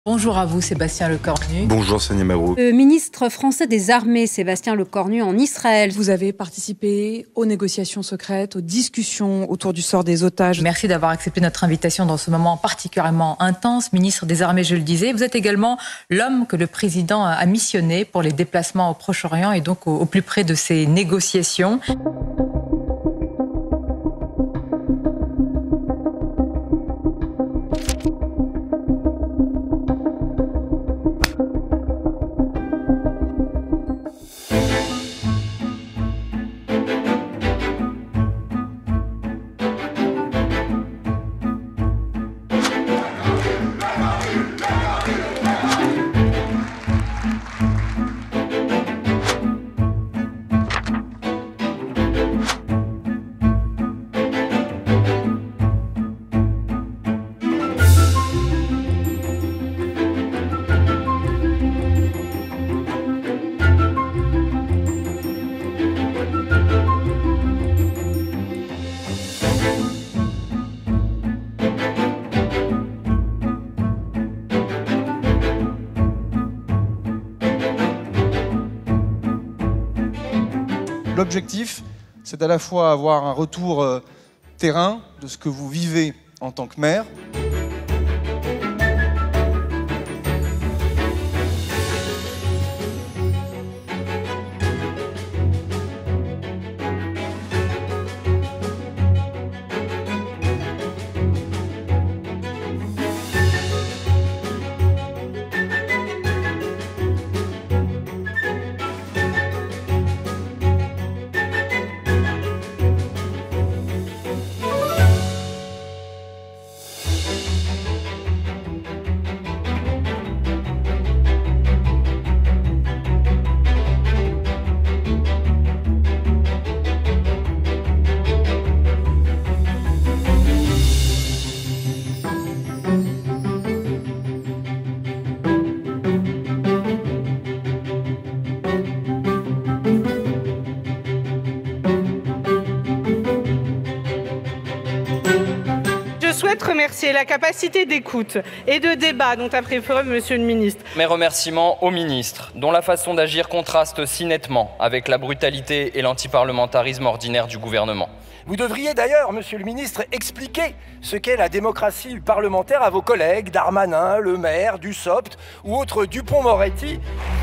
Bonjour à vous, Sébastien Lecornu. Bonjour, Sonia Mabrouk. Le ministre français des Armées, Sébastien Lecornu, en Israël. Vous avez participé aux négociations secrètes, aux discussions autour du sort des otages. Merci d'avoir accepté notre invitation dans ce moment particulièrement intense. Ministre des Armées, je le disais, vous êtes également l'homme que le président a missionné pour les déplacements au Proche-Orient et donc au plus près de ces négociations. L'objectif, c'est à la fois avoir un retour terrain de ce que vous vivez en tant que maire. Je souhaite remercier la capacité d'écoute et de débat dont a fait preuve Monsieur le ministre. Mes remerciements au ministre, dont la façon d'agir contraste si nettement avec la brutalité et l'antiparlementarisme ordinaire du gouvernement. Vous devriez d'ailleurs, Monsieur le ministre, expliquer ce qu'est la démocratie parlementaire à vos collègues Darmanin, Le Maire, Dussopt ou autres Dupond-Moretti.